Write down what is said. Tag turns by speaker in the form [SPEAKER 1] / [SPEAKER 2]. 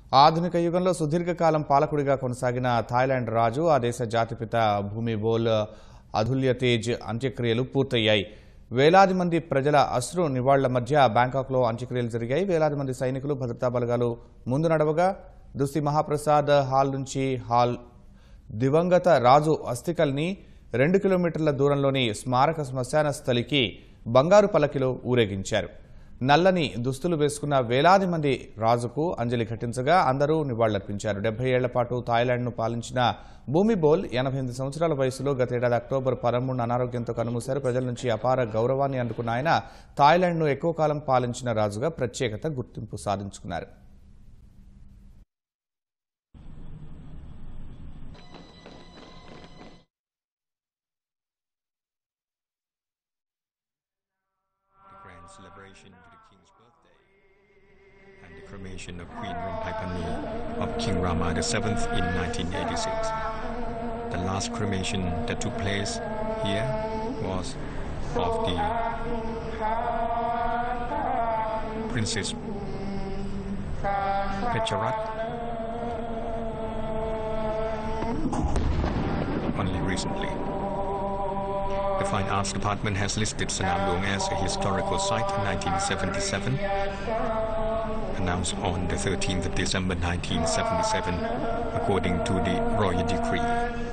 [SPEAKER 1] ఆధునిక యుగంలో సుదీర్ఘకాలం పాలకుడిగా కొనసాగిన థాయిలాండ్ రాజు ఆ దేశ జాతిపిత భూమిబోల్ అదుల్యతేజ్ అంత్యక్రియలు పూర్తయ్యాయి. వేలాది మంది ప్రజల అశ్రు నివాళుల మధ్య బ్యాంకాక్లో అంత్యక్రియలు జరిగాయి. వేలాది మంది సైనికులు, భద్రతా బలగాలు ముందు నడవగా దుస్తి మహాప్రసాద్ హాల్ నుంచి దివంగత రాజు అస్థికల్ని 2 కిలోమీటర్ల దూరంలోని స్మారక శ్మశాన స్థలికి బంగారు పల్లకిలో ఊరేగించారు. నల్లని దుస్తులు వేసుకున్న వేలాది మంది రాజుకు అంజలి ఘటించగా అందరూ నివాళులర్పించారు. 70 ఏళ్ల పాటు థాయిలాండ్ను పాలించిన భూమిబోల్ 88 సంవత్సరాల వయసులో గతేడాది అక్టోబర్ 13 అనారోగ్యంతో కన్నుమూశారు. ప్రజల నుంచి అపార గౌరవాన్ని అందుకున్న ఆయన థాయిలాండ్ను ఎక్కువ కాలం పాలించిన రాజుగా ప్రత్యేకత గుర్తింపు సాధించుకున్నారు.
[SPEAKER 2] Celebration to the King's birthday and the cremation of Queen Rumphaipanni of King Rama VII in 1986. The last cremation that took place here was of the Princess Pecharat only recently. The Fine Arts Department has listed Sanam Luang as a historical site in 1977, announced on the 13th of December 1977, according to the Royal Decree.